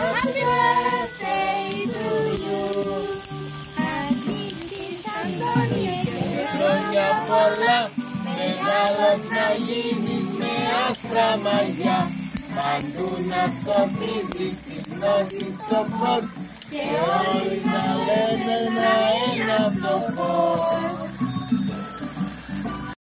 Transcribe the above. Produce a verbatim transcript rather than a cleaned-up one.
Happy birthday to you. Αγγίξεις Αντώνιο και χρόνια πολλά, μεγάλος να γίνεις με άσπρα μαλλιά, παντού να σκοπίζεις τη γνώση στο φως και όλοι να λένε να είναι στο φως.